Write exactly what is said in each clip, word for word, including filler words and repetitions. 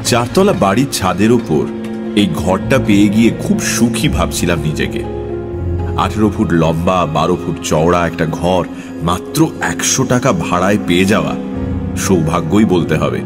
চারতলা বাড়ির ছাদের উপর এই ঘরটা পেয়ে গিয়ে খুব সুখী ভাবছিলাম নিজেকে। আঠেরো ফুট লম্বা, বারো ফুট চওড়া একটা ঘর মাত্র একশো টাকা ভাড়ায় পেয়ে যাওয়া সৌভাগ্যই বলতে হবে।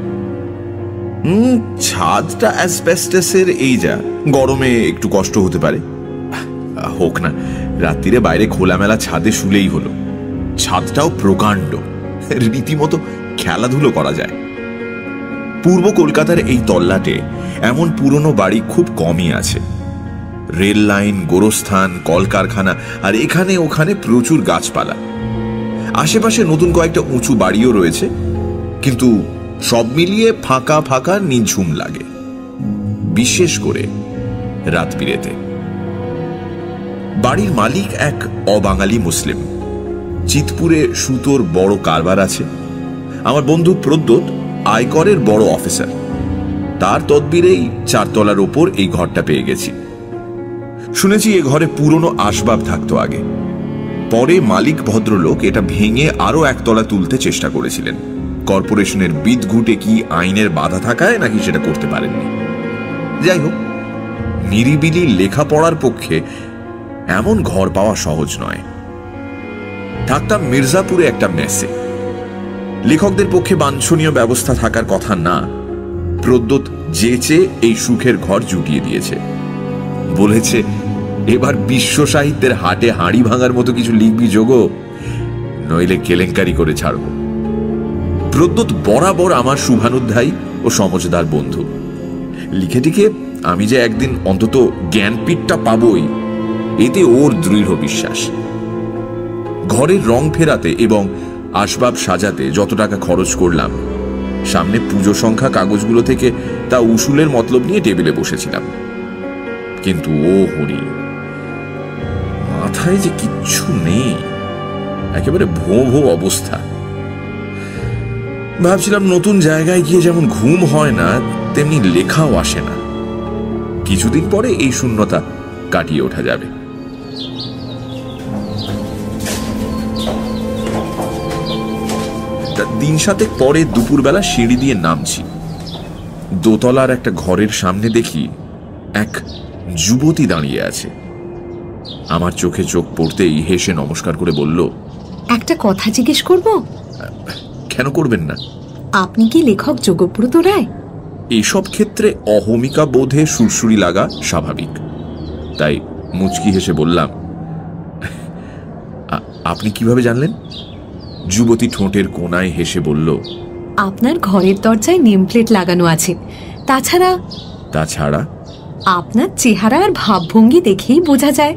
হম ছাদটা অ্যাসবেস্টাসের, এই যা গরমে একটু কষ্ট হতে পারে, হোক না, রাত্রিরে বাইরে খোলামেলা ছাদে শুলেই হলো। ছাদটাও প্রকাণ্ড, রীতিমতো খেলাধুলো করা যায়। পূর্ব কলকাতার এই তল্লাটে এমন পুরনো বাড়ি খুব কমই আছে। রেল লাইন, গোরস্থান, কলকারখানা আর এখানে ওখানে প্রচুর গাছপালা। আশেপাশে নতুন কয়েকটা উঁচু বাড়িও রয়েছে, কিন্তু সব মিলিয়ে ফাঁকা ফাঁকা নিঝুম লাগে, বিশেষ করে রাত বিরেতে। বাড়ির মালিক এক অবাঙালি মুসলিম। চিতপুরে সুতোর বড় কারবার আছে। আমার বন্ধু প্রদ্যোৎ আয়করের বড় অফিসার, তার তদবিরেই চারতলার ওপর এই ঘরটা পেয়ে গেছি। শুনেছি এ ঘরে পুরনো আসবাব থাকতো আগে, পরে মালিক ভদ্রলোক এটা ভেঙে আরো একতলা তুলতে চেষ্টা করেছিলেন। কর্পোরেশনের বিদঘুটে কি আইনের বাধা থাকায় নাকি সেটা করতে পারেননি। যাই হোক, নিরিবিলি লেখাপড়ার পক্ষে এমন ঘর পাওয়া সহজ নয়। থাকতাম মির্জাপুরে একটা মেসে। লেখকদের পক্ষে বাঞ্ছনীয় ব্যবস্থা থাকার কথা না, প্রদ্যোৎ যেচে এই সুখের ঘর জুটিয়ে দিয়েছে। বলেছে, এবার বিশ্ব সাহিত্যের হাটে হাঁড়ি ভাঙার মতো কিছু লিখবি যোগো, নইলে কেলেঙ্কারি করে ছাড়ব। প্রদ্যোৎ বরাবর আমার শুভানুধ্যায়ী ও সমঝদার বন্ধু। লিখে টিকে আমি যে একদিন অন্তত জ্ঞানপীঠটা পাবই, এতে ওর দৃঢ় বিশ্বাস। ঘরের রং ফেরাতে এবং আসবাব সাজাতে যত টাকা খরচ করলাম, সামনে পুজো সংখ্যা কাগজগুলো থেকে তা উসুলের মতলব নিয়ে টেবিলে বসেছিলাম। কিন্তু ও হরি, মাথায় যে কিচ্ছু নেই, একেবারে ভো ভো অবস্থা। ভাবছিলাম নতুন জায়গায় গিয়ে যেমন ঘুম হয় না, তেমনি লেখাও আসে না। কিছুদিন পরে এই শূন্যতা কাটিয়ে ওঠা যাবে। দিন সাতেক পরে দুপুরবেলা সিঁড়ি দিয়ে নামছি। দোতলার একটা ঘরের সামনে দেখি এক যুবতী দাঁড়িয়ে আছে। আমার চোখে চোখ পড়তেই হেসে নমস্কার করে বলল, একটা কথা জিজ্ঞেস করব? কেন করবেন না। আপনি কি লেখক যোগব্রত রায়? এইসব ক্ষেত্রে অহমিকা বোধে সুরসুরি লাগা স্বাভাবিক, তাই মুচকি হেসে বললাম, আপনি কিভাবে জানলেন? যুবতী ঠোঁটের কোনায় হেসে বলল, আপনার ঘরের দরজায় নেম প্লেট লাগানো আছে। তাছাড়া তাছাড়া আপনার চেহারা আর ভাবভঙ্গি দেখেই বোঝা যায়।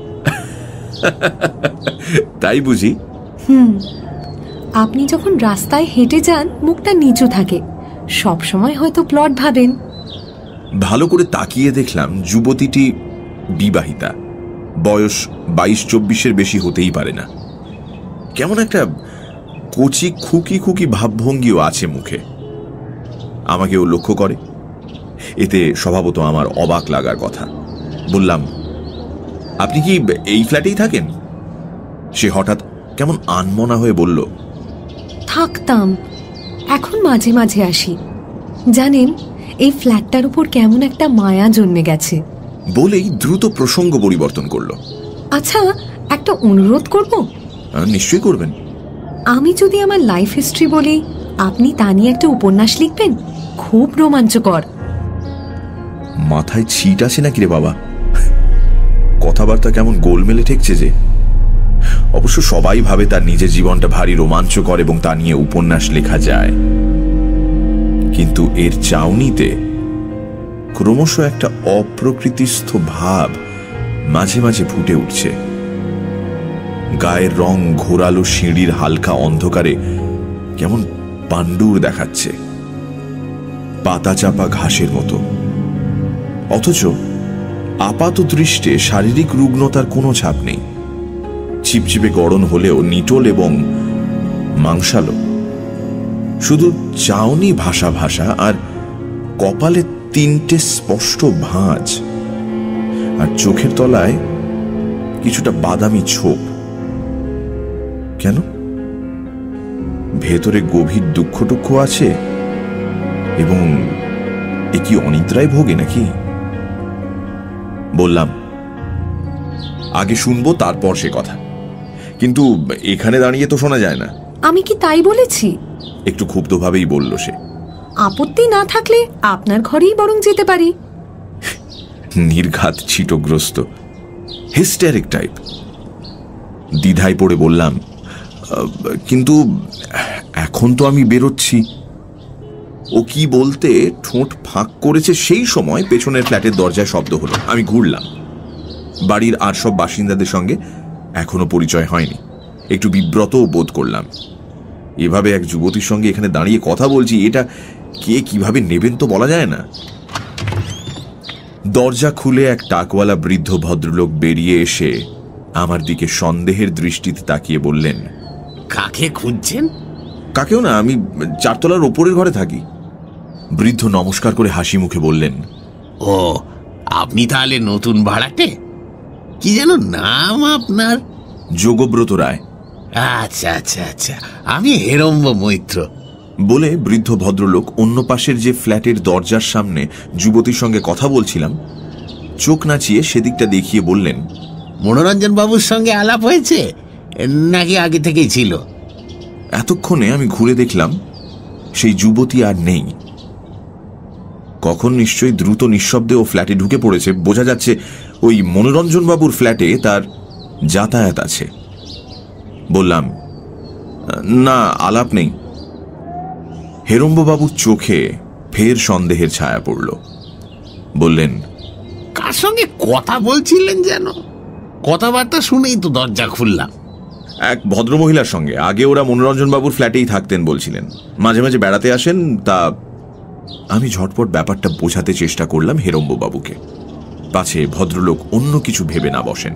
তাই বুঝি? হুম, আপনি যখন রাস্তায় হেঁটে যান মুখটা নিচু থাকে, সব সময় হয়তো প্লট ভাবেন। ভালো করে তাকিয়ে দেখলাম যুবতীটি বিবাহিতা, বয়স বাইশ চব্বিশের বেশি হতেই পারে না। কেমন একটা কচি খুকি খুকি ভাবভঙ্গিও আছে মুখে। আমাকেও লক্ষ্য করে, এতে স্বভাবত আমার অবাক লাগার কথা। বললাম, আপনি কি এই ফ্ল্যাটেই থাকেন? সে হঠাৎ কেমন আনমনা হয়ে বলল, থাকতাম, এখন মাঝে মাঝে আসি। জানেন, এই ফ্ল্যাটটার উপর কেমন একটা মায়া জন্মে গেছে। বলেই দ্রুত প্রসঙ্গ পরিবর্তন করলো। আচ্ছা, একটা অনুরোধ করব? নিশ্চয়ই করবেন। আমি যদি আমার লাইফ হিস্ট্রি বলি, আপনি তা নিয়ে একটা উপন্যাস লিখবেন, খুব রোমাঞ্চকর। মাথায় ছিট আছে নাকি রে বাবা? কথাবার্তা কেমন গোলমেলে ঠেকছে যে। অবশ্য সবাই ভাবে তার নিজের জীবনটা ভারী রোমাঞ্চকর এবং তা নিয়ে উপন্যাস লেখা যায়, কিন্তু এর চাউনিতে ক্রমশ একটা অপ্রকৃতিস্থ ভাব মাঝে মাঝে ফুটে উঠছে। গায়ের রং ঘোরালো সিঁড়ির হালকা অন্ধকারে কেমন পাণ্ডুর দেখাচ্ছে, পাতা চাপা ঘাসের মতো। অথচ আপাত দৃষ্টে শারীরিক রুগ্নতার কোনো ছাপ নেই। চিপচিপে গড়ন হলেও নিটোল এবং মাংসালো। শুধু চাউনি ভাষা ভাষা আর কপালে তিনটে স্পষ্ট ভাঁজ, আর চোখের তলায় কিছুটা বাদামি ছোপ। কেন? ভেতরে গভীর দুঃখ টুক্ষ আছে এবং এ কি অনিদ্রায় ভোগে নাকি? বললাম, আগে শুনবো তারপর সে কথা, কিন্তু এখানে দাঁড়িয়ে তো শোনা যায় না। আমি কি তাই বলেছি? একটু ক্ষুব্ধভাবেই বলল সে। আপত্তি না থাকলে আপনার ঘরেই বরং যেতে পারি। নির্ঘাত ছিটগ্রস্ত, হিস্টেরিক টাইপ। দ্বিধায় পড়ে বললাম, কিন্তু এখন তো আমি বেরোচ্ছি। ও কি বলতে ঠোঁট ফাঁক করেছে সেই সময় পেছনের ফ্ল্যাটের দরজায় শব্দ হলো। আমি ঘুরলাম। বাড়ির আর সব বাসিন্দাদের সঙ্গে এখনো পরিচয় হয়নি। একটু বিব্রতও বোধ করলাম। এভাবে এক যুবতীর সঙ্গে এখানে দাঁড়িয়ে কথা বলছি, এটা কে কিভাবে নেবেন তো বলা যায় না। দরজা খুলে এক টাকওয়ালা বৃদ্ধ ভদ্রলোক বেরিয়ে এসে আমার দিকে সন্দেহের দৃষ্টিতে তাকিয়ে বললেন, কাকে খুঁজছেন? কাকেও না, আমি চারতলার ওপরের ঘরে থাকি। বৃদ্ধ নমস্কার করে হাসি মুখে বললেন, ও, আপনি তাহলে নতুন ভাড়াটে? কি যেন নাম আপনার? যোগব্রত রায়। আচ্ছা আচ্ছা আচ্ছা, আমি হেরম্ব মৈত্র। বলে বৃদ্ধ ভদ্রলোক অন্য পাশের যে ফ্ল্যাটের দরজার সামনে যুবতীর সঙ্গে কথা বলছিলাম চোখ নাচিয়ে সেদিকটা দেখিয়ে বললেন, মনোরঞ্জন বাবুর সঙ্গে আলাপ হয়েছে নাকি আগে থেকেই ছিল? এতক্ষণে আমি ঘুরে দেখলাম সেই যুবতী আর নেই। কখন নিশ্চয়ই দ্রুত নিঃশব্দে ও ফ্ল্যাটে ঢুকে পড়েছে। বোঝা যাচ্ছে ওই মনোরঞ্জন বাবুর ফ্ল্যাটে তার যাতায়াত আছে। বললাম, না, আলাপ নেই। হেরম্ববাবুর চোখে ফের সন্দেহের ছায়া পড়ল। বললেন, কার সঙ্গে কথা বলছিলেন যেন? কথাবার্তা শুনেই তো দরজা খুললাম। এক ভদ্রমহিলার সঙ্গে। আগে ওরা মনোরঞ্জন বাবুর ফ্ল্যাটেই থাকতেন বলছিলেন, মাঝে মাঝে বেড়াতে আসেন। তা আমি ঝটপট ব্যাপারটা বোঝাতে চেষ্টা করলাম হেরম্ববাবুকে, পাছে ভদ্রলোক অন্য কিছু ভেবে না বসেন।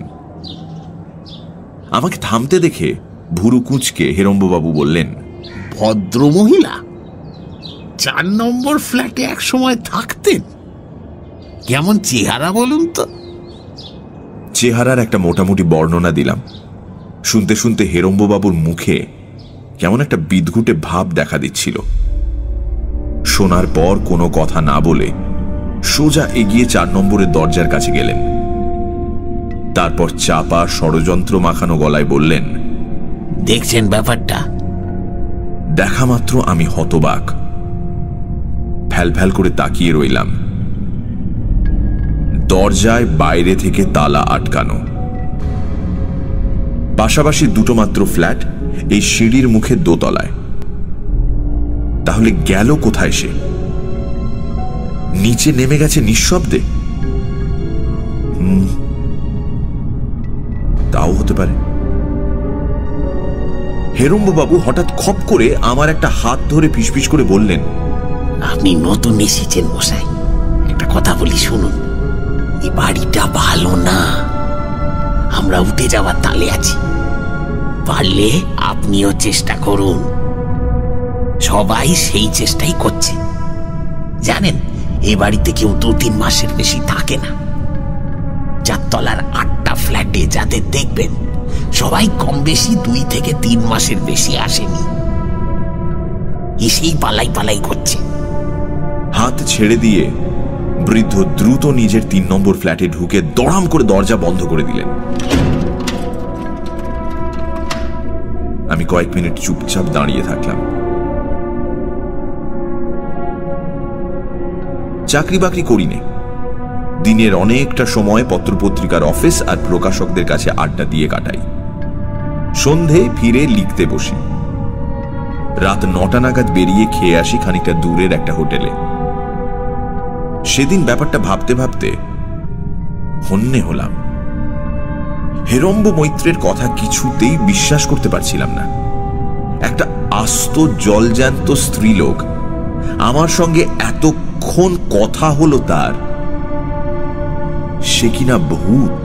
আমাকে থামতে দেখে ভুরু কুঁচকে হেরম্ববাবু বললেন, ভদ্রমহিলা চার নম্বর ফ্ল্যাটে এক সময় থাকতেন? কেমন চেহারা বলুন তো? চেহারার একটা মোটামুটি বর্ণনা দিলাম। শুনতে শুনতে হেরম্ববাবুর মুখে কেমন একটা বিদঘুটে ভাব দেখা দিচ্ছিল। শোনার পর কোনো কথা না বলে সোজা এগিয়ে চার নম্বরের দরজার কাছে গেলেন। তারপর চাপা ষড়যন্ত্র মাখানো গলায় বললেন, দেখছেন ব্যাপারটা? দেখা মাত্র আমি হতবাক। ফ্যাল ফ্যাল করে তাকিয়ে রইলাম। দরজায় বাইরে থেকে তালা আটকানো। পাশাপাশি দুটো মাত্র ফ্ল্যাট এই সিঁড়ির মুখে দোতলায়। তাহলে গেল কোথায় সে? নিচে নেমে গেছে নিঃশব্দে? তাও হতে পারে। হেরম্ববাবু হঠাৎ খপ করে আমার একটা হাত ধরে ফিসফিস করে বললেন, আপনি নতুন এসেছেন মশাই, একটা কথা বলি শুনুন। এই বাড়িটা ভালো না, আমরা উঠে যাওয়ার তালে আছি। পারলে আপনিও চেষ্টা করুন। সবাই সেই চেষ্টাই করছে। জানেন, এই বাড়িতে কেউ দু তিন মাসের বেশি থাকে না। চারতলার আটটা ফ্ল্যাটে যাদের দেখবেন সবাই কম বেশি দুই থেকে তিন মাসের বেশি আসেনি, এসেই পালাই পালাই করছে। হাত ছেড়ে দিয়ে বৃদ্ধ দ্রুত নিজের তিন নম্বর ফ্ল্যাটে ঢুকে দড়াম করে দরজা বন্ধ করে দিলেন। আমি কয়েক মিনিট চুপচাপ দাঁড়িয়ে থাকলাম। চাকরি বাকরি করিনি। দিনের অনেকটা সময় পত্রপত্রিকার অফিস আর প্রকাশকদের কাছে আড্ডা দিয়ে কাটাই। সন্ধে ফিরে লিখতে বসি। রাত নটা নাগাদ বেরিয়ে খেয়ে আসি খানিকটা দূরের একটা হোটেলে। সেদিন ব্যাপারটা ভাবতে ভাবতে হন্যে হলাম। হেরম্ব মৈত্রের কথা কিছুতেই বিশ্বাস করতে পারছিলাম না। একটা আস্ত জলজ্যান্ত স্ত্রীলোক আমার সঙ্গে এতক্ষণ কথা হলো তার, সে কিনা ভূত।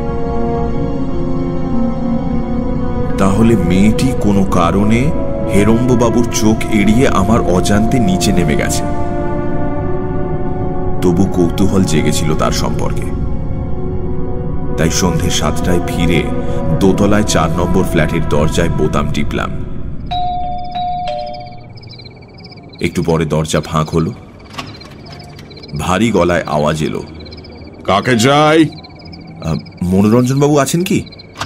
তাহলে মেয়েটি কোনো কারণে হেরম্ববাবুর চোখ এড়িয়ে আমার অজান্তে নিচে নেমে গেছে। তবু কৌতূহল জেগেছিল তার সম্পর্কে। তাই সন্ধে সাতটায় ফিরে দোতলায় চার নম্বর ফ্ল্যাটের দরজায় বোতাম টিপলাম। একটু পরে দরজা ফাঁক হলো। ভারী গলায় আওয়াজ এলো, কাকে চাই? মনোরঞ্জন বাবু আছেন কি?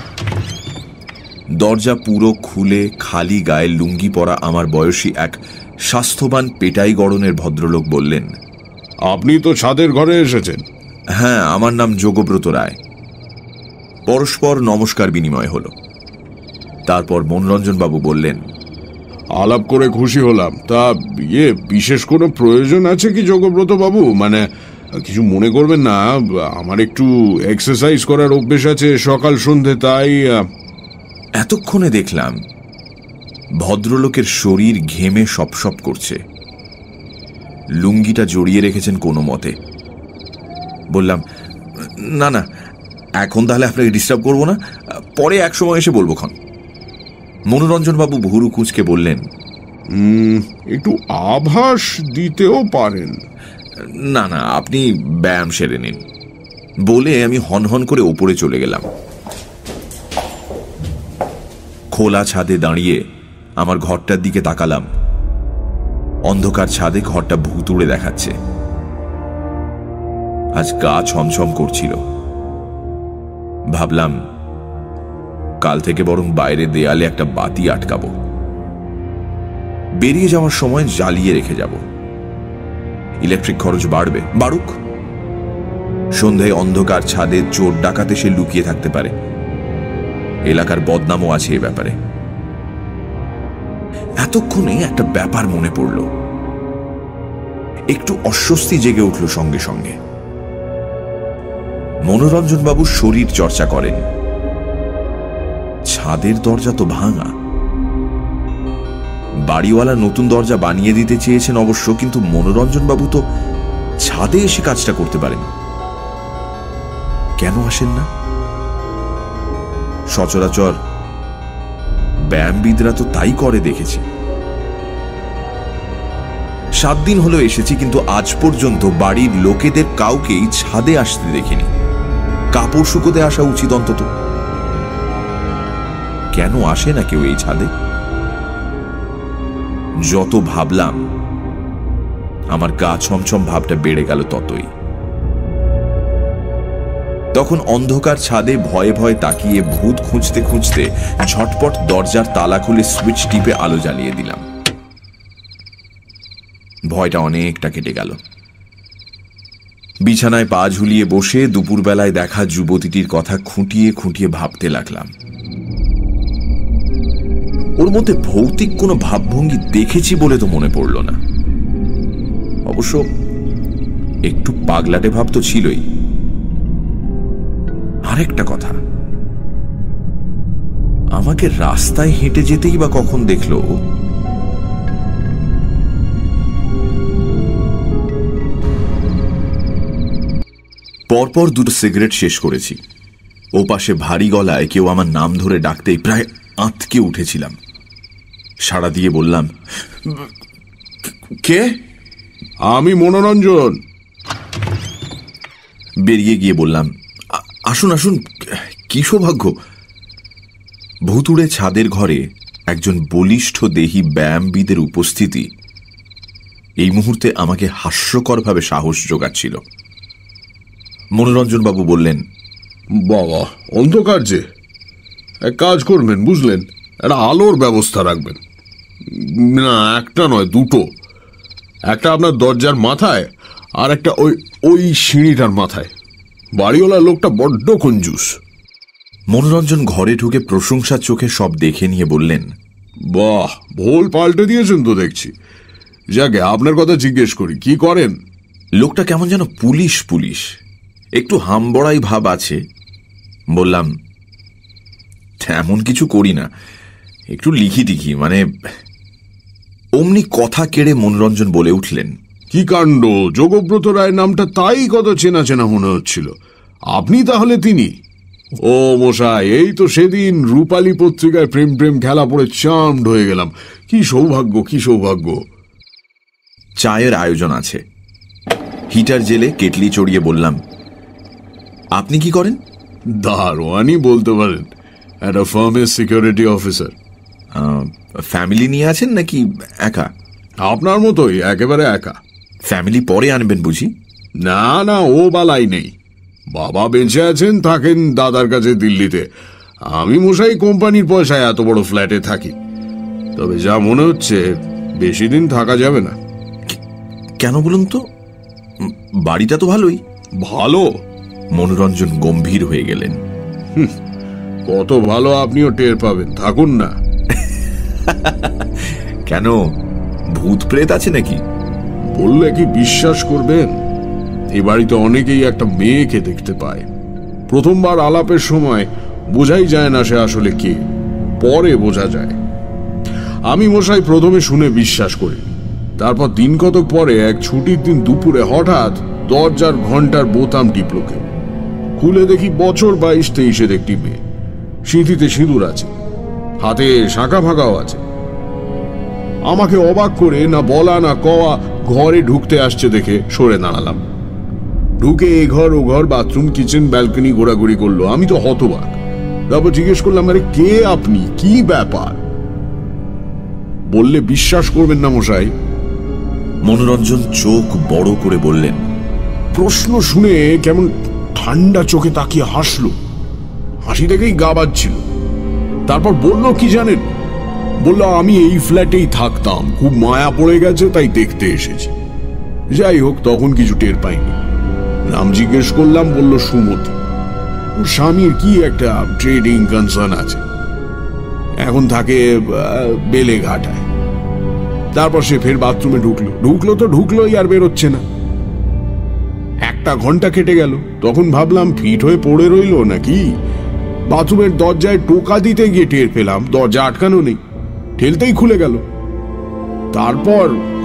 দরজা পুরো খুলে খালি গায়ে লুঙ্গি পরা আমার বয়সী এক স্বাস্থ্যবান পেটাই গড়নের ভদ্রলোক বললেন, আপনি তো ছাদের ঘরে এসেছেন। হ্যাঁ, আমার নাম যোগব্রত রায়। পরস্পর নমস্কার বিনিময় হল। তারপর মনোরঞ্জন বাবু বললেন, আলাপ করে খুশি হলাম। তা ইয়ে বিশেষ কোনো প্রয়োজন আছে কি যোগব্রত বাবু? মানে কিছু মনে করবেন না, আমার একটু এক্সারসাইজ করার অভ্যেস আছে সকাল সন্ধে, তাই। এতক্ষণে দেখলাম ভদ্রলোকের শরীর ঘেমে সপসপ করছে। লুঙ্গিটা জড়িয়ে রেখেছেন কোনো মতে। বললাম, না না, এখন তাহলে আপনাকে ডিস্টার্ব করবো না, পরে এক সময় এসে বলবো ক্ষণ। মনোরঞ্জন বাবু ভুরু কুঁচকে বললেন, একটু আভাস দিতেও পারেন। না না, আপনি ব্যায়াম সেরে নিন। বলে আমি হনহন করে ওপরে চলে গেলাম। খোলা ছাদে দাঁড়িয়ে আমার ঘরটার দিকে তাকালাম। অন্ধকার ছাদে ঘরটা ভুতুড়ে দেখাচ্ছে। আজ গা ছমছম করছিল। ভাবলাম কাল থেকে বরং বাইরে দেয়ালে একটা বাতি আটকাবো, বেরিয়ে যাওয়ার সময় জ্বালিয়ে রেখে যাব। ইলেকট্রিক খরচ বাড়বে, বাড়ুক। সন্ধ্যায় অন্ধকার ছাদে চোর ডাকাতে সে লুকিয়ে থাকতে পারে। এলাকার বদনামও আছে এ ব্যাপারে। এতক্ষণে একটা ব্যাপার মনে পড়ল। একটু অস্বস্তি জেগে উঠল সঙ্গে সঙ্গে। মনোরঞ্জন বাবু শরীর চর্চা করেন। ছাদের দরজা তো ভাঙা। বাড়িওয়ালা নতুন দরজা বানিয়ে দিতে চেয়েছেন অবশ্য, কিন্তু মনোরঞ্জন বাবু তো ছাদে এসে কাজটা করতে পারেন। কেন আসেন না? সচরাচর ব্যায়ামবিদরা তো তাই করে দেখেছি। সাত দিন হলো এসেছি, কিন্তু আজ পর্যন্ত বাড়ির লোকেদের কাউকেই ছাদে আসতে দেখিনি। কাপড় শুকোতে আসা উচিত অন্তত। কেন আসে না কেউ এই ছাদে? যত ভাবলাম আমার গা ছমছম ভাবটা বেড়ে গেল ততই। তখন অন্ধকার ছাদে ভয়ে ভয়ে তাকিয়ে ভূত খুঁজতে খুঁজতে ঝটপট দরজার তালা খুলে সুইচ টিপে আলো জ্বালিয়ে দিলাম। ভয়টা অনেকটা কেটে গেল। বিছানায় পা ঝুলিয়ে বসে দুপুরবেলায় দেখা যুবতীটির কথা খুঁটিয়ে খুঁটিয়ে ভাবতে লাগলাম। ওর মধ্যে ভৌতিক কোনো ভাবভঙ্গি দেখেছি বলে তো মনে পড়ল না। অবশ্য একটু পাগলাটে ভাব তো ছিলই। আরেকটা কথা, আমাকে রাস্তায় হেঁটে যেতেই বা কখন দেখলো? পরপর দুটো সিগারেট শেষ করেছি। ও পাশে ভারী গলায় কেউ আমার নাম ধরে ডাকতেই প্রায় আঁতকে উঠেছিলাম। সাড়া দিয়ে বললাম, কে? আমি মনোরঞ্জন। বেরিয়ে গিয়ে বললাম, আসুন আসুন, কি সৌভাগ্য। ভুতুড়ে ছাদের ঘরে একজন বলিষ্ঠ দেহী ব্যায়ামবিদের উপস্থিতি এই মুহূর্তে আমাকে হাস্যকরভাবে সাহস যোগাচ্ছিল। মনোরঞ্জন বাবু বললেন, বাবা, অন্ধকার যে, এক কাজ করবেন বুঝলেন, একটা আলোর ব্যবস্থা রাখবেন। না, একটা নয়, দুটো। একটা আপনার দরজার মাথায়, আর একটা ওই ওই সিঁড়িটার মাথায়। বাড়িওয়ালা লোকটা বড্ড কঞ্জুস। মনোরঞ্জন ঘরে ঢুকে প্রশংসার চোখে সব দেখে নিয়ে বললেন, বাহ, ভোল পাল্টে দিয়েছেন তো দেখছি। যাকে আপনার কথা জিজ্ঞেস করি, কি করেন? লোকটা কেমন যেন পুলিশ পুলিশ, একটু হামবড়াই ভাব আছে। বললাম, তেমন কিছু করি না, একটু লিখি টিখি, মানে। অমনি কথা কেড়ে মনোরঞ্জন বলে উঠলেন, কি কাণ্ড! যোগব্রত রায় নামটা তাই কত চেনা চেনা মনে হচ্ছিল। আপনি তাহলে তিনি? ও মশাই, এই তো সেদিন রূপালী পত্রিকায় প্রেম প্রেম খেলা পড়ে চামড হয়ে গেলাম। কি সৌভাগ্য, কি সৌভাগ্য! চায়ের আয়োজন আছে। হিটার জেলে কেটলি চড়িয়ে বললাম, আপনি কি করেন? দারোয়ানি বলতে পারেন, একটা ফার্মের সিকিউরিটি অফিসার। ফ্যামিলি নিয়ে আছেন নাকি একা? আপনার মতোই, একেবারে একা। ফ্যামিলি পরে আনবেন বুঝি? না না, ও বালাই নেই। বাবা বেঁচে আছেন, থাকেন দাদার কাছে দিল্লিতে। আমি মশাই কোম্পানির পয়সায় এত বড় ফ্ল্যাটে থাকি। তবে যা মনে হচ্ছে বেশি দিন থাকা যাবে না। কেন বলুন তো? বাড়িটা তো ভালোই। ভালো? মনোরঞ্জন গম্ভীর হয়ে গেলেন। কত ভালো আপনিও টের পাবেন, থাকুন না। কেন, ভূত প্রেত আছে নাকি? বললে কি বিশ্বাস করবেন? এই বাড়িতে অনেকেই একটা মেয়েকে দেখতে পায়। প্রথমবার আলাপের সময় বোঝাই যায় না সে আসলে কে, পরে বোঝা যায়। আমি মশাই প্রথমে শুনে বিশ্বাস করি। তারপর দিন কতক পরে এক ছুটির দিন দুপুরে হঠাৎ দরজার ঘন্টার বোতাম টিপল কেউ। খুলে দেখি বছর বাইশ তেইশের একটি মেয়ে। সিঁথিতে সিঁদুর আছে, হাতে শাঁখা ফাঁকাও আছে। আমাকে অবাক করে না বলা না কওয়া ঘরে ঢুকতে আসছে দেখে সরে দাঁড়ালাম। ঢুকে এ ঘর ও ঘর, বাথরুম, কিচেন, ব্যালকনি ঘোরাঘুরি করলো। আমি তো হতবাক। তারপর জিজ্ঞেস করলাম, আরে কে আপনি, কি ব্যাপার? বললে বিশ্বাস করবেন না মশাই। মনোরঞ্জন চোখ বড় করে বললেন। প্রশ্ন শুনে কেমন ঠান্ডা চোখে তাকিয়ে হাসলো। হাসি দেখেই গা বাজছিল। তারপর বলল কি জানেন? বলল, আমি এই ফ্ল্যাটেই থাকতাম, খুব মায়া পড়ে গেছে তাই দেখতে এসেছি। যাই হোক, তখন কিছু টের পাইনি। নাম জিজ্ঞেস করলাম, বলল সুমতি। ওর স্বামীর কি একটা ট্রেডিং কনসার্ন আছে, এখন থাকে বেলে ঘাটায়। তারপর সে ফের বাথরুমে ঢুকলো। ঢুকলো তো ঢুকলোই, আর বেরোচ্ছে না। একটা ঘন্টা কেটে গেল। তখন ভাবলাম ফিট হয়ে পড়ে রইল নাকি। বাথরুমের দরজায় টোকা দিতে গিয়ে টের পেলাম দরজা আটকানো নেই, ঠেলতেই খুলে গেল। তারপর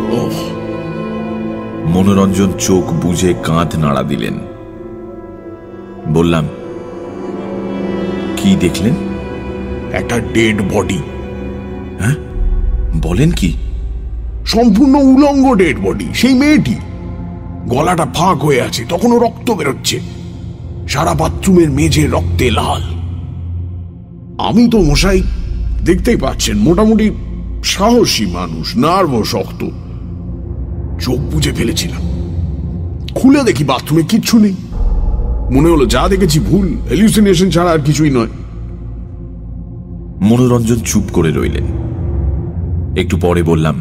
মনোরঞ্জন চোখ বুজে কাঁধ নাড়া দিলেন। বললাম, কি দেখলেন? একটা ডেড বডি। হ্যাঁ, বলেন কি? সম্পূর্ণ উলঙ্গ ডেড বডি। সেই মেয়েটি, গলাটা ফাঁক হয়ে আছে, তখনও রক্ত বেরোচ্ছে। সারা বাথরুমের মেঝে রক্তে লাল। আমি তো মশাই দেখতেই পাচ্ছেন মোটামুটি সাহসী মানুষ, নার্ভ শক্ত। চোখ বুজে ফেলেছিলাম। খুলে দেখি বাথরুমে কিচ্ছু নেই। মনে হলো যা দেখেছি ভুল, হ্যালুসিনেশন ছাড়া আর কিছুই নয়। মনোরঞ্জন চুপ করে রইলেন। একটু পরে বললাম,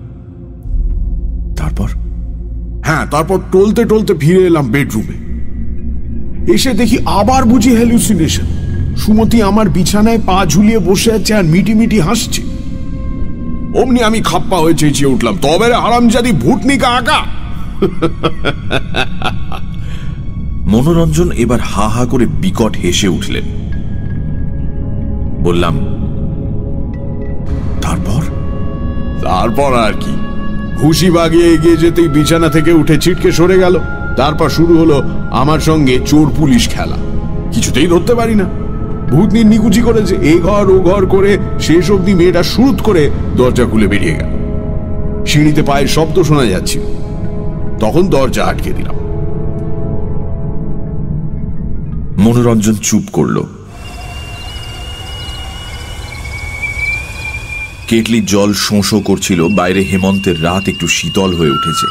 তারপর? হ্যাঁ, তারপর টলতে টলতে ফিরে এলাম বেডরুমে। এসে দেখি আবার বুঝি হ্যালুসিনেশন। সুমতি আমার বিছানায় পা ঝুলিয়ে বসে আছে আর মিটি মিটি হাসছে। অমনি আমি খাপ্পা হয়ে চেঁচিয়ে উঠলাম, তবে রে হারামজাদি ভূতনিকা আঁকা। মনোরঞ্জন এবার হা হা করে বিকট হেসে উঠলেন। বললাম, তারপর? তারপর আর কি, খুশি বাগিয়ে এগিয়ে যেতেই বিছানা থেকে উঠে ছিটকে সরে গেল। তারপর শুরু হলো আমার সঙ্গে চোর পুলিশ খেলা। কিছুতেই ধরতে পারি না। ভূতনি নিকুচি করেছে, এ ঘর ও ঘর করে শেষ অবধি মেয়েটা শুরুত করে দরজা খুলে বেরিয়ে গেল। সিঁড়িতে পায়ের শব্দ শোনা যাচ্ছিল। তখন দরজা আটকে দিলাম। মনোরঞ্জন চুপ করল। কেটলির জল শোঁ শোঁ করছিল। বাইরে হেমন্তের রাত একটু শীতল হয়ে উঠেছে।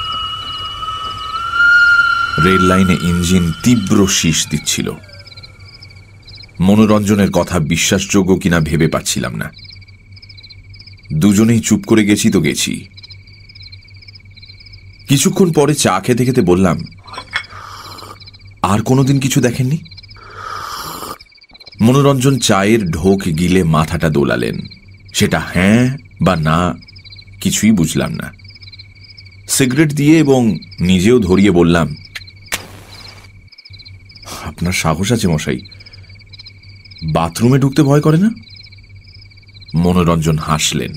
রেল লাইনে ইঞ্জিন তীব্র শীষ দিচ্ছিল। মনোরঞ্জনের কথা বিশ্বাসযোগ্য কিনা ভেবে পাচ্ছিলাম না। দুজনেই চুপ করে গেছি তো গেছি। কিছুক্ষণ পরে চা খেতে খেতে বললাম, আর কোনোদিন কিছু দেখেননি? মনোরঞ্জন চায়ের ঢোক গিলে মাথাটা দোলালেন। সেটা হ্যাঁ বা না কিছুই বুঝলাম না। সিগারেট দিয়ে এবং নিজেও ধরিয়ে বললাম, আপনার সাহস আছে মশাই, বাথরুমে ঢুকতে ভয় করে না? মনোরঞ্জন হাসলেন।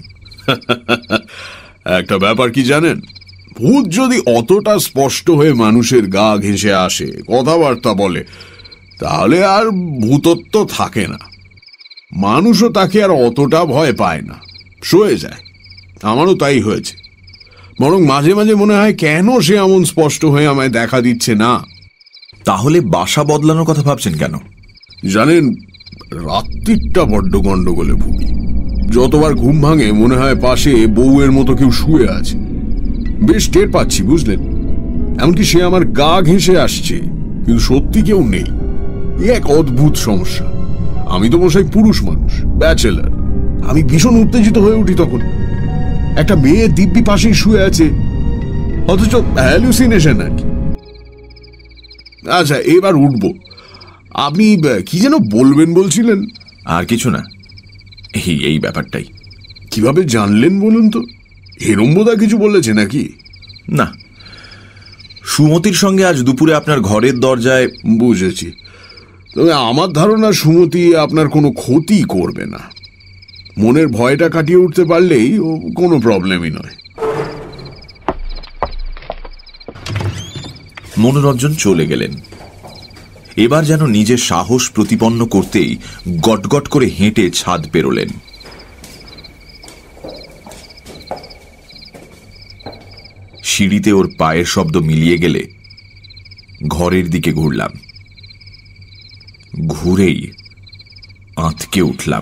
একটা ব্যাপার কি জানেন, ভূত যদি অতটা স্পষ্ট হয়ে মানুষের গা ঘেঁষে আসে, কথাবার্তা বলে, তাহলে আর ভূতত্ব থাকে না। মানুষও তাকে আর অতটা ভয় পায় না, সয়ে যায়। আমারও তাই হয়েছে। বরং মাঝে মাঝে মনে হয় কেন সে এমন স্পষ্ট হয়ে আমায় দেখা দিচ্ছে না। তাহলে বাসা বদলানোর কথা ভাবছেন কেন? জানেন, রাত্রিটা বড্ড গন্ডগোলে ভুগি। যতবার ঘুম ভাঙে মনে হয় পাশে বউয়ের মতো কেউ শুয়ে আছে। বেশ টের পাচ্ছি, বুঝলেন। এমনকি সে আমার গা ঘেঁষে আসছে, কিন্তু সত্যি কেউ নেই। এক অদ্ভুত সমস্যা। আমি তো মশাই পুরুষ মানুষ, ব্যাচেলার। আমি ভীষণ উত্তেজিত হয়ে উঠি তখন। একটা মেয়ে দিব্যি পাশেই শুয়ে আছে, অথচ হ্যালুসিনেশন আর কি। আচ্ছা, এবার উঠব। আপনি কি যেন বলবেন বলছিলেন? আর কিছু না, এই এই ব্যাপারটাই। কিভাবে জানলেন বলুন তো? হেরম্বদা কিছু বলেছে নাকি? না, সুমতির সঙ্গে আজ দুপুরে আপনার ঘরের দরজায়। বুঝেছি। তবে আমার ধারণা সুমতি আপনার কোনো ক্ষতি করবে না। মনের ভয়টা কাটিয়ে উঠতে পারলেই ও কোনো প্রবলেমই নয়। মনোরঞ্জন চলে গেলেন। এবার যেন নিজের সাহস প্রতিপন্ন করতেই গটগট করে হেঁটে ছাদ পেরোলেন। সিঁড়িতে ওর পায়ের শব্দ মিলিয়ে গেলে ঘরের দিকে ঘুরলাম। ঘুরেই আঁতকে উঠলাম।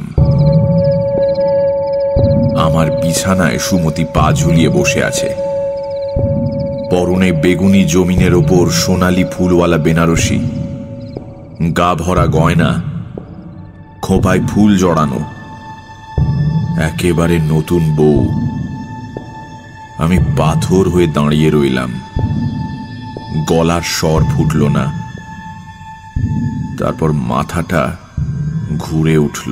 আমার বিছানায় সুমতি পা ঝুলিয়ে বসে আছে। পরনে বেগুনি জমিনের ওপর সোনালি ফুলওয়ালা বেনারসি, গা ভরা গয়না, খোঁপায় ফুল জড়ানো, একেবারে নতুন বউ। আমি পাথর হয়ে দাঁড়িয়ে রইলাম। গলার স্বর ফুটল না। তারপর মাথাটা ঘুরে উঠল।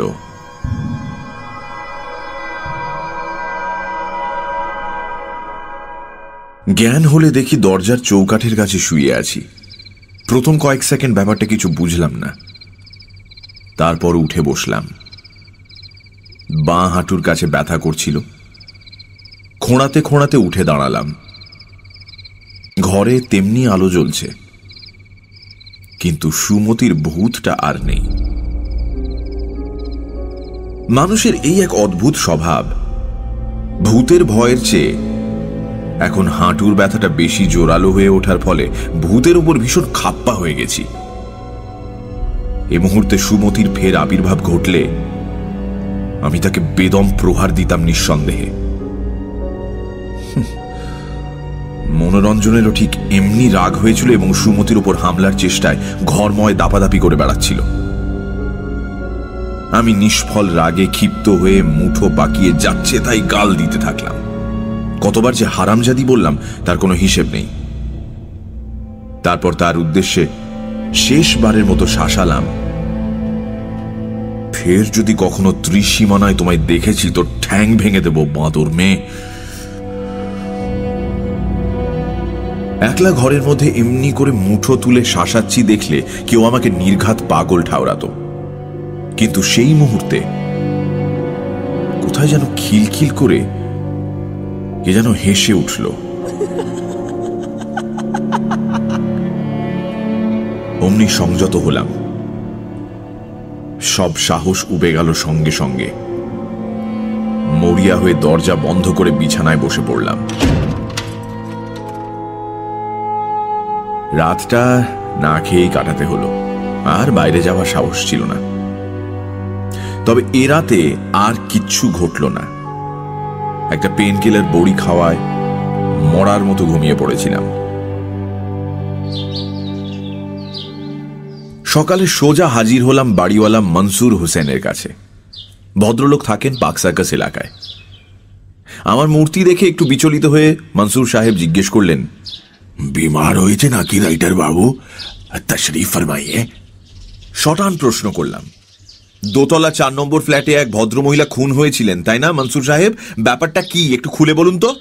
জ্ঞান হলে দেখি দরজার চৌকাঠের কাছে শুয়ে আছি। প্রথম কয়েক সেকেন্ড ব্যাপারটা কিছু বুঝলাম না। তারপর উঠে বসলাম। বাঁ হাঁটুর কাছে ব্যথা করছিল। খোঁড়াতে খোঁড়াতে উঠে দাঁড়ালাম। ঘরে তেমনি আলো জ্বলছে, কিন্তু সুমতির ভূতটা আর নেই। মানুষের এই এক অদ্ভুত স্বভাব। ভূতের ভয়ের চেয়ে এখন হাঁটুর ব্যথাটা বেশি জোরালো হয়ে ওঠার ফলে ভূতের উপর ভীষণ খাপ্পা হয়ে গেছি। এ মুহূর্তে সুমতির ফের আবির্ভাব ঘটলে আমি তাকে বেদম প্রহার দিতাম নিঃসন্দেহে। মনোরঞ্জনেরও ঠিক এমনি রাগ হয়েছিল এবং সুমতির উপর হামলার চেষ্টায় ঘরময় দাপাদাপি করে বেড়াচ্ছিল। আমি নিষ্ফল রাগে ক্ষিপ্ত হয়ে মুঠো বাকিয়ে যাচ্ছে তাই গাল দিতে থাকলাম। কতবার যে হারামজাদি বললাম তার কোনো হিসেব নেই। তারপর তার উদ্দেশ্যে শেষবারের মতো শাসালাম, ফের যদি কখনো ত্রিসীমানায় তোমায় দেখেছি তো ঠ্যাং ভেঙে দেব বাঁদর মেয়ে। একলা ঘরের মধ্যে এমনি করে মুঠো তুলে শাসাচ্ছি দেখলে কেউ আমাকে নির্ঘাত পাগল ঠাউরাত। কিন্তু সেই মুহূর্তে কোথায় যেন খিলখিল করে কে যেন হেসে উঠল। অমনি সংযত হলাম। সব সাহস উবে গেল সঙ্গে সঙ্গে। মরিয়া হয়ে দরজা বন্ধ করে বিছানায় বসে পড়লাম। রাতটা না খেয়েই কাটাতে হলো, আর বাইরে যাওয়ার সাহস ছিল না। তবে এ রাতে আর কিচ্ছু ঘটল না। একটা পেন কিলার বড়ি খাওয়ায় মরার মতো ঘুমিয়ে পড়েছিলাম। সকালে সোজা হাজির হলাম বাড়িওয়ালা মনসুর হোসেনের কাছে। ভদ্রলোক থাকেন পাক সার্কাস এলাকায়। আমার মূর্তি দেখে একটু বিচলিত হয়ে মনসুর সাহেব জিজ্ঞেস করলেন, বিমার হয়েছে নাকি রাইটার বাবু? তশরিফ ফরমাইয়ে। শটান প্রশ্ন করলাম, দোতলা চার নম্বর ফ্ল্যাটে এক ভদ্রমহিলা খুন হয়েছিলেন তাই না মনসুর সাহেব? ব্যাপারটা কি একটু খুলে বলুন তো।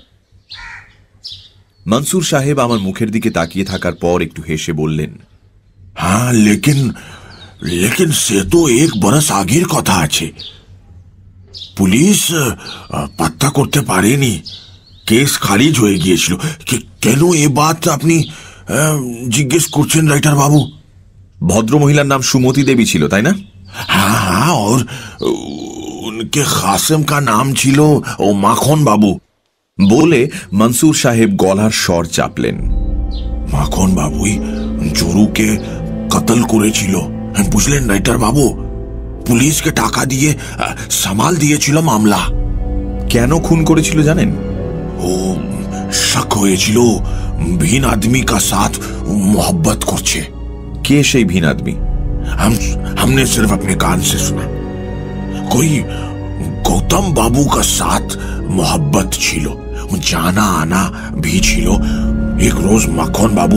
মনসুর সাহেব আমার মুখের দিকে তাকিয়ে থাকার পর একটু হেসে বললেন, হ্যাঁ, লেকিন লেকিন সে তো এক বরস আগের কথা আছে। পুলিশ পাত্তা করতে পারেনি, কেস খারিজ হয়ে গিয়েছিল। কেন এ বাত আপনি জিজ্ঞেস করছেন রাইটার বাবু? ভদ্রমহিলার নাম সুমতি দেবী ছিল তাই না? हाँ हाँ, और उनके खासिम का नाम ছিল ও মাখন বাবু। বলে মনসুর সাহেব গলার স্বর চাপলেন। মাখন বাবুই জরুকে কতল করেছিল, বুঝলেন রাইটার বাবু? পুলিশকে টাকা দিয়ে সামাল দিয়েছিল মামলা। কেন খুন করেছিল জানেন? ও শক হয়েছিল ভিন आदमी का साथ मोहब्बत করছে। কে সেই ভিন আদমি? हम हमने सिर्फ अपने कान से सुना। कोई गौतम बाबू का साथ मोहब्बत छिलो, जाना आना भी छिलो। एक रोज माखन बाबू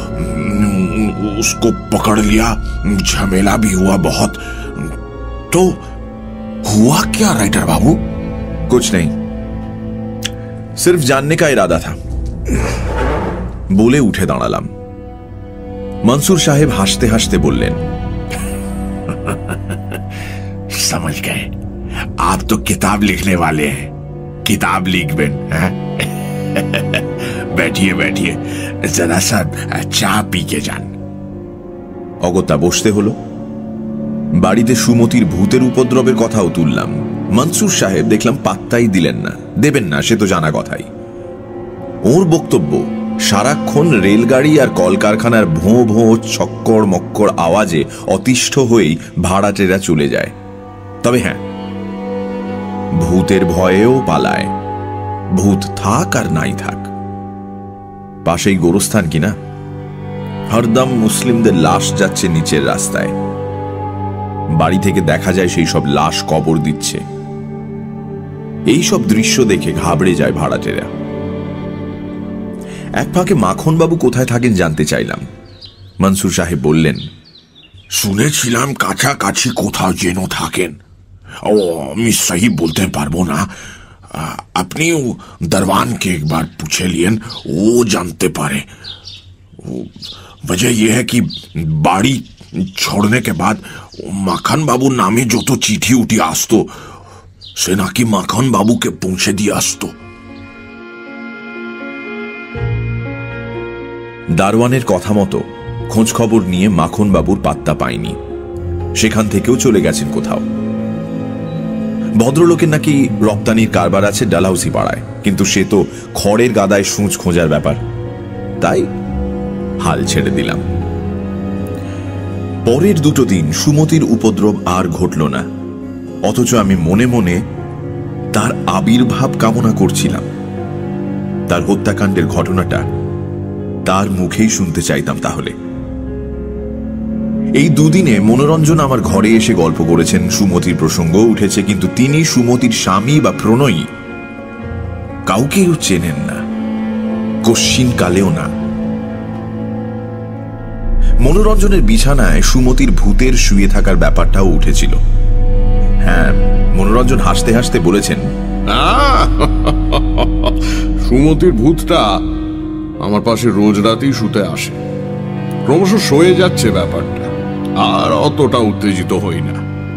उसको पकड़ लिया, झमेला भी हुआ बहुत। तो हुआ क्या राइटर बाबू? कुछ नहीं, सिर्फ जानने का इरादा था। बोले उठे दाঁড়ালাম। मंसूर साहेब হাসতে হাসতে বললেন, समझ गए, आप तो किताब लिखने वाले हैं। किताब लिख बेन। बैठिए बैठिए, जरा सा चा पी के जान। অগত্যা বসতে হলো। বাড়িতে সুমতির ভূতের উপদ্রবের কথাও তুললাম। মনসুর সাহেব দেখলাম পাত্তাই দিলেন না, দেবেন না সে তো জানা কথাই। ওর বক্তব্য সারাক্ষণ রেলগাড়ি আর কলকারখানার ভোঁ ভোঁ ছক্কর মক্কর আওয়াজে অতিষ্ঠ হয়েই ভাড়াটেরা চলে যায়। তবে হ্যাঁ, ভূতের ভয়েও পালায়, ভূত থাক আর নাই থাক। পাশেই গোরস্থান কিনা, হরদম মুসলিমদের লাশ যাচ্ছে নিচের রাস্তায়। বাড়ি থেকে দেখা যায় সেই সব লাশ কবর দিচ্ছে। এই সব দৃশ্য দেখে ঘাবড়ে যায় ভাড়াটেরা। এক ফাঁকে মাখন বাবু কোথায় থাকেন জানতে চাইলাম। মনসুর সাহেব বললেন, শুনেছিলাম কাছাকাছি কোথাও যেন থাকেন। ও আমি সহি বলতে পারবো না, আপনি दरवान के एक बार पूछे लियन, वो जानते पारे। वजह यह है कि बाड़ी छोड़ने के बाद माखन बाबू नामे जो तो चिठी उठी आस्तो से ना कि माखन बाबू के पहुंचे दिए आस्तो। দারওয়ানের কথা মতো খোঁজ খবর নিয়ে মাখন বাবুর পাত্তা পায়নি, সেখান থেকেও চলে গেছেন কোথাও। ভদ্রলোকের নাকি রপ্তানির কারবার আছে ডালহাউসি পাড়ায়, কিন্তু সে তো খড়ের গাদায় সূঁচ খোঁজার ব্যাপার, তাই হাল ছেড়ে দিলাম। পরের দুটো দিন সুমতির উপদ্রব আর ঘটল না, অথচ আমি মনে মনে তার আবির্ভাব কামনা করছিলাম। তার হত্যাকাণ্ডের ঘটনাটা তার মুখেই শুনতে চাইতাম। তাহলে এই দুদিনে মনোরঞ্জন আমার ঘরে এসে গল্প করেছেন, সুমতির প্রসঙ্গ উঠেছে, কিন্তু তিনি সুমতির স্বামী বা প্রণয়ী কাউকেও চেনেন না, কশ্চিন কালেও না। মনোরঞ্জনের বিছানায় সুমতির ভূতের শুয়ে থাকার ব্যাপারটাও উঠেছিল। হ্যাঁ, মনোরঞ্জন হাসতে হাসতে বলেছেন, সুমতির ভূতটা আমার পাশে রোজ রাতেই শুতে আসে। ক্রমশ সয়ে যাচ্ছে ব্যাপারটা, আর অতটা উত্তেজিত হই না।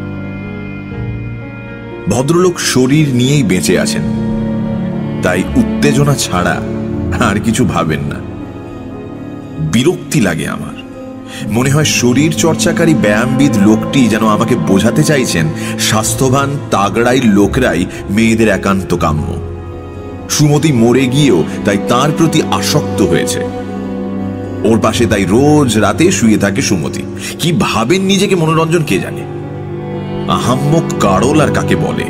ভদ্রলোক শরীর নিয়েই বেঁচে আছেন, তাই উত্তেজনা ছাড়া আর কিছু ভাবেন না। বিরক্তি লাগে আমার, মনে হয় শরীর চর্চাকারী ব্যায়ামবিদ লোকটি যেন আমাকে বোঝাতে চাইছেন স্বাস্থ্যবান তাগড়াই লোকরাই মেয়েদের একান্ত কাম্য। সুমতি মরে গিয়েও তাই তার প্রতি আসক্ত হয়েছে। ওর পাশে তাই রোজ রাতে শুয়ে থাকে সুমতি। কি ভাবেন নিজেকে মনোরঞ্জন কে জানে। আহাম্মক কারল আর কাকে বলে।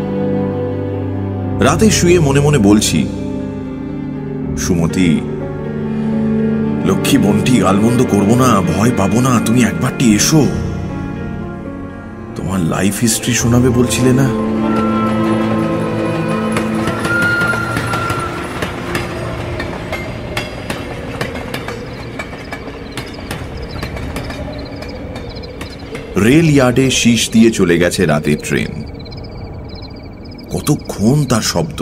রাতে শুয়ে মনে মনে বলছি, সুমতি লক্ষ্মী বোনটি গালমন্দ করবো না, ভয় পাবো না, তুমি একবারটি এসো, তোমার লাইফ হিস্ট্রি শোনাবে বলছিলে না। রেল ইয়ার্ডে শীষ দিয়ে চলে গেছে রাতের ট্রেন। কতক্ষণ তার শব্দ।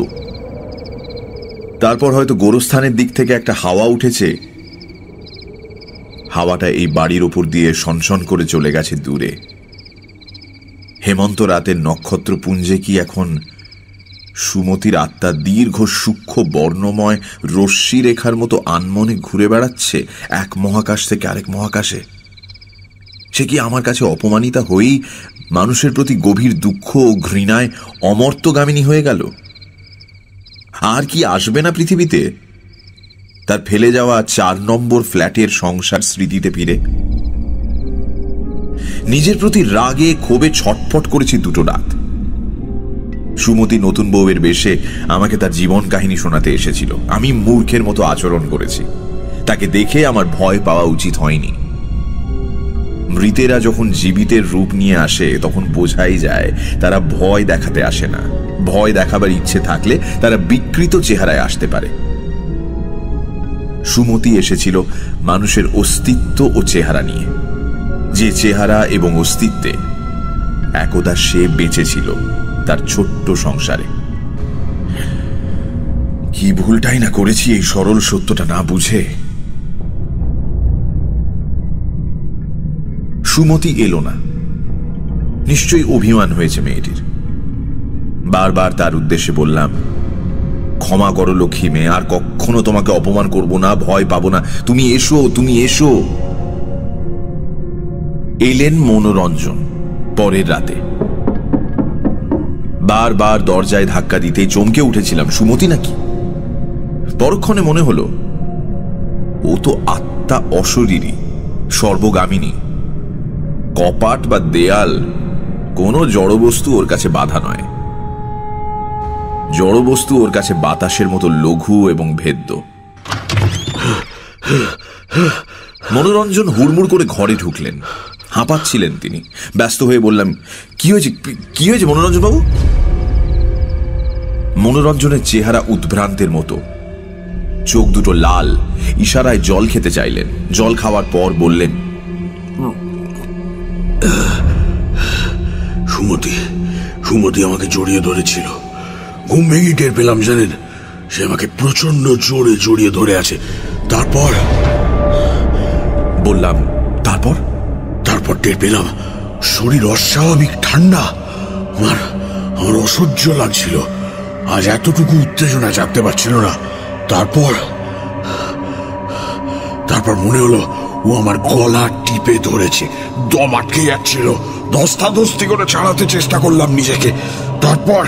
তারপর হয়তো গোরস্থানের দিক থেকে একটা হাওয়া উঠেছে, হাওয়াটা এই বাড়ির ওপর দিয়ে সনসন করে চলে গেছে দূরে। হেমন্ত রাতের নক্ষত্রপুঞ্জে কি এখন সুমতির আত্মা দীর্ঘ সূক্ষ্ম বর্ণময় রশ্মি রেখার মতো আনমনে ঘুরে বেড়াচ্ছে এক মহাকাশ থেকে আরেক মহাকাশে? সে কি আমার কাছে অপমানিতা হয়েই মানুষের প্রতি গভীর দুঃখ ও ঘৃণায় অমর্ত্যগামিনী হয়ে গেল? আর কি আসবে না পৃথিবীতে তার ফেলে যাওয়া চার নম্বর ফ্ল্যাটের সংসার স্মৃতিতে ফিরে? নিজের প্রতি রাগে ক্ষোভে ছটফট করেছি দুটো রাত। সুমতি নতুন বউয়ের বেশে আমাকে তার জীবন কাহিনী শোনাতে এসেছিল। আমি মূর্খের মতো আচরণ করেছি। তাকে দেখে আমার ভয় পাওয়া উচিত হয়নি। মৃতেরা যখন জীবিতের রূপ নিয়ে আসে তখন বোঝাই যায় তারা ভয় দেখাতে আসে না। ভয় দেখাবার ইচ্ছে থাকলে তারা বিকৃত চেহারায় আসতে পারে। সুমতি এসেছিল মানুষের অস্তিত্ব ও চেহারা নিয়ে, যে চেহারা এবং অস্তিত্বে একদা সে বেঁচে ছিল তার ছোট্ট সংসারে। কি ভুলটাই না করেছি এই সরল সত্যটা না বুঝে। সুমতি এলো না। নিশ্চয়ই অভিমান হয়েছে মেয়েটির। বারবার তার উদ্দেশ্যে বললাম, ক্ষমা করো লক্ষ্মী মেয়ে, আর কখনো তোমাকে অপমান করব না, ভয় পাবো না, তুমি এসো, তুমি এসো। এলেন মনোরঞ্জন পরের রাতে। বারবার দরজায় ধাক্কা দিতে চমকে উঠেছিলাম, সুমতি নাকি? পরক্ষণে মনে হলো ও তো আত্মা অশরীরী, সর্বগামিনী। কপাট বা দেয়াল কোনো জড়বস্তু ওর কাছে বাধা নয়। জড়বস্তু ওর কাছে বাতাসের মতো লঘু এবং ভেদ্য। মনোরঞ্জন হুড়মুড় করে ঘরে ঢুকলেন। হাঁপাচ্ছিলেন তিনি। ব্যস্ত হয়ে বললাম, কি হয়েছে কি হয়েছে মনোরঞ্জন বাবু? মনোরঞ্জনের চেহারা উদ্ভ্রান্তের মতো, চোখ দুটো লাল। ইশারায় জল খেতে চাইলেন। জল খাওয়ার পর বললেন, সুমতি সুমতি আমাকে জড়িয়ে ধরেছিল। ঘুম ভেঙে টের পেলাম, জানেন, সে আমাকে প্রচন্ড জোরে জড়িয়ে ধরে আছে। তারপর বললাম, তারপর তারপর টের পেলাম শরীর অস্বাভাবিক ঠান্ডা। আমার আমার অসহ্য লাগছিল। আজ এতটুকু উত্তেজনা চাপতে পারছিল না। তারপর তারপর মনে হলো ও আমার গলা টিপে ধরেছে। দম আটকে যাচ্ছিল। ধস্তাধস্তি করে ছাড়াতে চেষ্টা করলাম নিজেকে। তারপর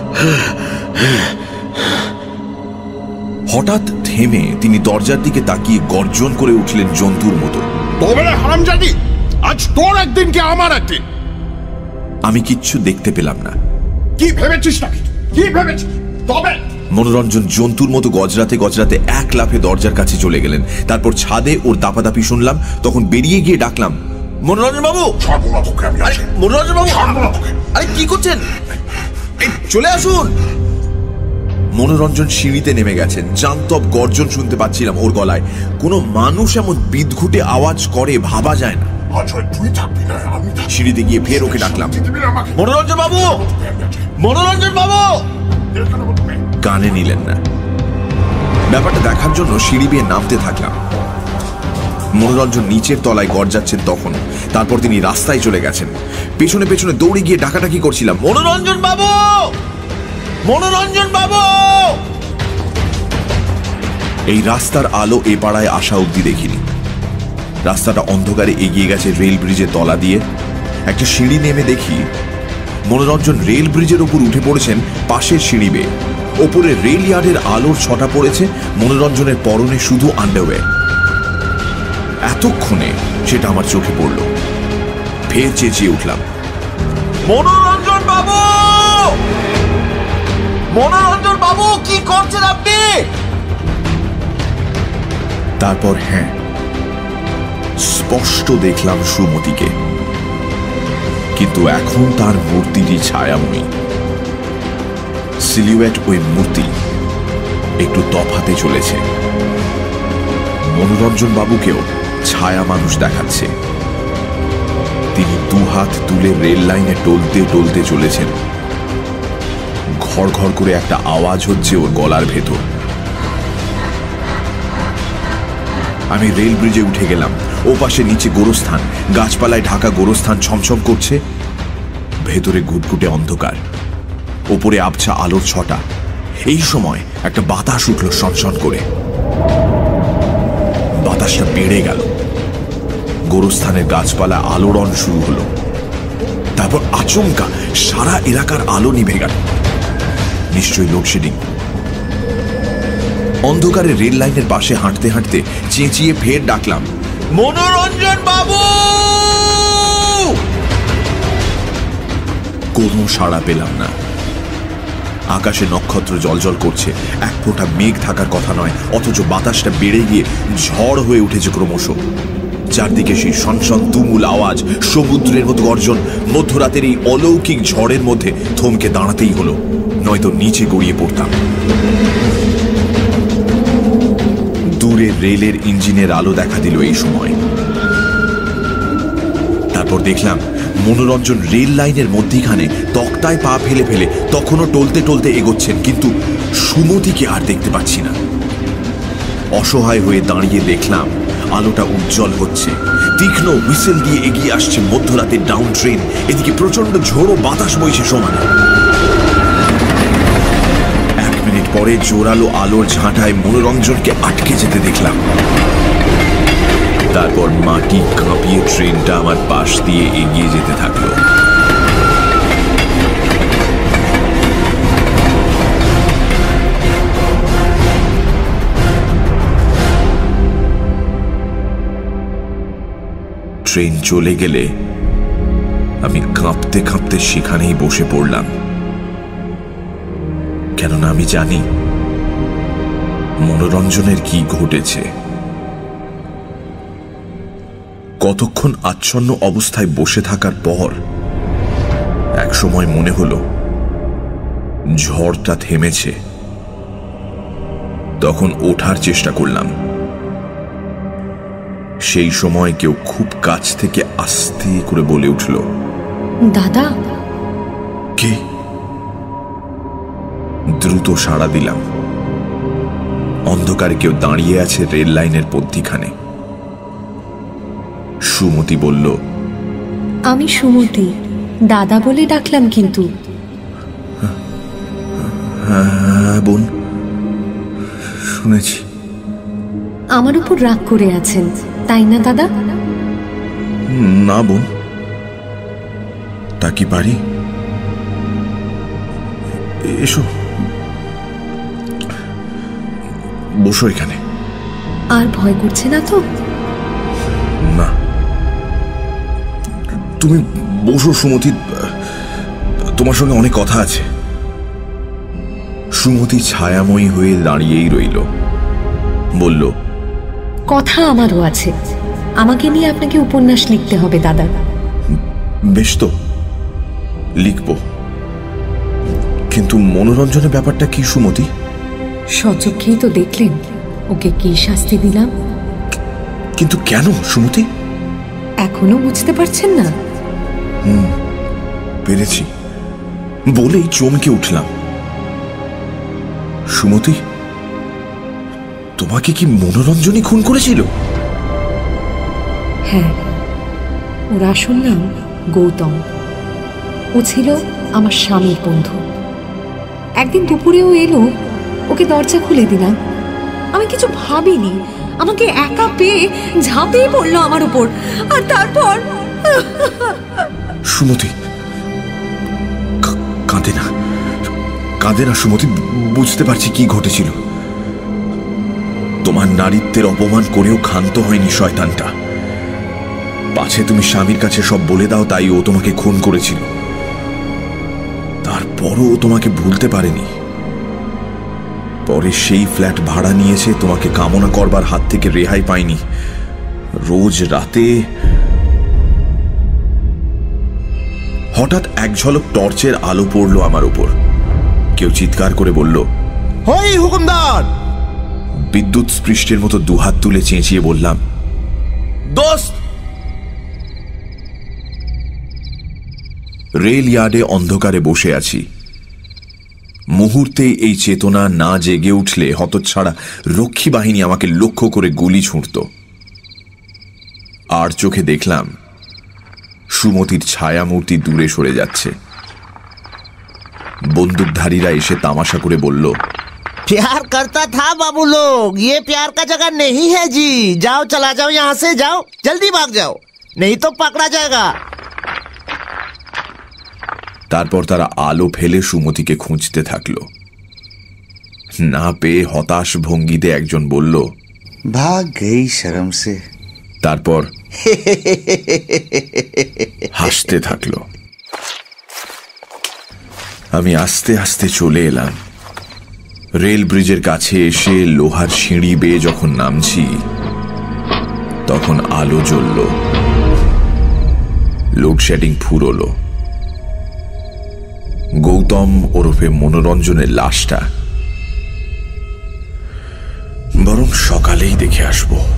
হঠাৎ থেমে তিনি দরজার দিকে তাকিয়ে গর্জন করে উঠলেন জন্তুর মতো, তবে হারামজাদি, আজ তোর একদিন কি আমার একদিন। আমি কিচ্ছু দেখতে পেলাম না। কি ভেবেছিস নাকি? কি ভেবেছিস? তবে মনোরঞ্জন জন্তুর মতো গজরাতে গজরাতে এক লাফে দরজার কাছে চলে গেলেন। তারপর ছাদে ওর দাপাদাপি শুনলাম। তখন বেরিয়ে গিয়ে ডাকলাম, মনোরঞ্জন বাবু, মনোরঞ্জন বাবু, আরে কি করছেন? চলে আসুন। মনোরঞ্জন সিঁড়িতে নেমে গেছেন। জান্তব গর্জন শুনতে পাচ্ছিলাম ওর গলায়। কোনো মানুষ এমন বিদঘুটে আওয়াজ করে ভাবা যায় না। সিঁড়িতে গিয়ে ফের ওকে ডাকলাম, মনোরঞ্জন বাবু, মনোরঞ্জন বাবু। কানে নিলেন না। ব্যাপারটা দেখার জন্য সিঁড়ি বেয়ে নামতে থাকলাম। মনোরঞ্জন নিচের তলায় গর্জাচ্ছেন তখন। তারপর তিনি রাস্তায় চলে গেছেন। পেছনে পেছনে দৌড়ে গিয়ে ডাকাডাকি করছিলাম, মনোরঞ্জন বাবু, মনোরঞ্জন বাবু। এই রাস্তার আলো এ পাড়ায় আসা অব্দি দেখিনি। রাস্তাটা অন্ধকারে এগিয়ে গেছে রেল ব্রিজের তলা দিয়ে। একটা সিঁড়ি নেমে দেখি মনোরঞ্জন রেল ব্রিজের উপর উঠে পড়েছেন পাশের সিঁড়ি বেয়ে। ওপরে রেল ইয়ার্ডের আলোর ছটা পড়েছে। মনোরঞ্জনের পরনে শুধু আন্ডারওয়্যার। এতক্ষণে সেটা আমার চোখে পড়ল। ফের চেঁচিয়ে উঠলাম, মনোরঞ্জন বাবু, মনোরঞ্জন বাবু, কি করছেন আপনি? তারপর হ্যাঁ, স্পষ্ট দেখলাম সুমতিকে। কিন্তু এখন তার মূর্তিটি ছায়াময়ী। সিলিউয়েট ওই মূর্তি একটু তফাতে চলেছে। মনোরঞ্জন বাবুকেও ছায়া মানুষ দেখাচ্ছে। তিনি দুহাত তুলে রেল লাইনে টলতে টলতে চলেছেন। ঘর ঘর করে একটা আওয়াজ হচ্ছে ওর গলার ভেতর। আমি রেল ব্রিজে উঠে গেলাম। ও পাশে নিচে গোরস্থান, গাছপালায় ঢাকা গোরস্থান ছমছম করছে। ভেতরে ঘুটঘুটে অন্ধকার, ওপরে আবছা আলোর ছটা। এই সময় একটা বাতাস উঠল সনসন করে। বাতাসটা বেড়ে গেল। গোরস্থানের গাছপালা আলোড়ন শুরু হলো। তারপর আচমকা সারা এলাকার আলো নিভে গেল। নিশ্চয়ই লোডশেডিং। অন্ধকারে রেল লাইনের পাশে হাঁটতে হাঁটতে চেঁচিয়ে ফের ডাকলাম, মনোরঞ্জন বাবু। কোনো সাড়া পেলাম না। আকাশে নক্ষত্র জ্বলজ্বল করছে, এক ফোঁটা মেঘ থাকার কথা নয়, অথচ বাতাসটা বেড়ে গিয়ে ঝড় হয়ে উঠেছে ক্রমশ। চারদিকে সেই সনসন তুমুল আওয়াজ, সমুদ্রের মতো গর্জন। মধ্যরাতের এই অলৌকিক ঝড়ের মধ্যে থমকে দাঁড়াতেই হলো, নয়তো নিচে গড়িয়ে পড়তাম। দূরে রেলের ইঞ্জিনের আলো দেখা দিল এই সময়। তারপর দেখলাম মনোরঞ্জন রেল লাইনের মধ্যিখানে তক্তায় পা ফেলে ফেলে তখনও টলতে টলতে এগোচ্ছেন, কিন্তু সুমতিকে আর দেখতে পাচ্ছি না। অসহায় হয়ে দাঁড়িয়ে দেখলাম আলোটা উজ্জ্বল হচ্ছে, তীক্ষ্ণ হুইসেল দিয়ে এগিয়ে আসছে মধ্যরাতের ডাউন ট্রেন। এদিকে প্রচন্ড ঝোড়ো বাতাস বইছে সমানে। এক মিনিট পরে জোরালো আলোর ঝাঁটায় মনোরঞ্জনকে আটকে যেতে দেখলাম। তারপর মাটি কাঁপিয়ে ট্রেনটা আমার পাশ দিয়ে এগিয়ে যেতে থাকলো। ট্রেন চলে গেলে আমি কাঁপতে কাঁপতে সেখানেই বসে পড়লাম, কেননা আমি জানি মনোরঞ্জনের কি ঘটেছে। কতক্ষণ আচ্ছন্ন অবস্থায় বসে থাকার পর এক সময় মনে হলো ঝড়টা থেমেছে। তখন ওঠার চেষ্টা করলাম। সেই সময় কেউ খুব কাছ থেকে আস্তে করে বলে উঠল, দাদা। কে? দ্রুত সাড়া দিলাম। অন্ধকারে কেউ দাঁড়িয়ে আছে রেল লাইনের মধ্যিখানে। সুমতি বলল, আমি সুমতি, দাদা বলে ডাকলাম কিন্তু। হ্যাঁ বোন, শুনেছি। আমার উপর রাগ করে আছেন তাই না দাদা? না বোন, তা কি পারি? এসো, বসো এখানে। আর ভয় করছে না তো? না, তুমি বসো সুমতি, তোমার সঙ্গে অনেক কথা আছে। সুমতি ছায়াময়ী হয়ে দাঁড়িয়েই রইল। বলল, কথা আমারও আছে। আমাকে নিয়ে আপনাকে উপন্যাস লিখতে হবে দাদা। বেশ তো, লিখব, কিন্তু মনোরঞ্জনের ব্যাপারটা কি সুমতি? সচক্ষেই তো দেখলেন ওকে কি শাস্তি দিলাম। কিন্তু কেন সুমতি? এখনো বুঝতে পারছেন না? হুম, পেরেছি বলেই চমকে উঠলাম। সুমতি, তোমাকে কি মনোরঞ্জনই খুন করেছিল? হ্যাঁ, ওর আসল নাম গৌতম। ও ছিল আমার স্বামীর বন্ধু। একদিন দুপুরেও এলো, ওকে দরজা খুলে দিলাম। আমি কিছু ভাবিনি, আমাকে একা পেয়ে ঝাঁপিয়ে পড়লো আমার উপর, আর তারপর সুমতি, কাঁদে না, কাঁদে না সুমতি, বুঝতে পারছি কি ঘটেছিল। তোমার নারীত্বের অপমান করেও ক্ষান্ত হয়নি শয়তানটা। পাছে তুমি স্বামীর কাছে সব বলে দাও, তাই ও তোমাকে খুন করেছিল। তারপরও ও তোমাকে ভুলতে পারেনি। পরে সেই ফ্ল্যাট ভাড়া নিয়েছে, তোমাকে কামনা করবার হাত থেকে রেহাই পায়নি। রোজ রাতে হঠাৎ এক ঝলক টর্চের আলো পড়লো আমার উপর। কেউ চিৎকার করে বলল, ওই হুকুমদার! বিদ্যুৎ স্পৃষ্টের মতো দুহাত তুলে চেঁচিয়ে বললাম, দোস্ত! রেল ইয়ার্ডে অন্ধকারে বসে আছি। মুহূর্তেই এই চেতনা না জেগে উঠলে হতচ্ছাড়া রক্ষী বাহিনী আমাকে লক্ষ্য করে গুলি ছুঁড়ত। আর চোখে দেখলাম সুমতির ছায়ামূর্তি দূরে সরে যাচ্ছে। বন্দুকধারীরা এসে তামাশা করে বলল, प्यार करता था बाबू लोग, ये प्यार का जगह नहीं है जी। जाओ, चला जाओ, यहाँ से जाओ, जल्दी भाग जाओ, नहीं तो पकड़ा जाएगा। তারপর তারা আলো ফেলে সুমতিকে খুঁজতে থাকলো। না পেয়ে হতাশ ভঙ্গিতে একজন বলল, भाग गई शर्म से। তারপর হাসতে থাকলো। আমি আস্তে আস্তে চলে এলাম। রেল ব্রিজের কাছে এসে লোহার সিঁড়ি বেয়ে যখন নামছি তখন আলো জ্বলল, লোডশেডিং ফুরোলো। গৌতম ওরফে মনোরঞ্জনের লাশটা বরং সকালেই দেখে আসবো।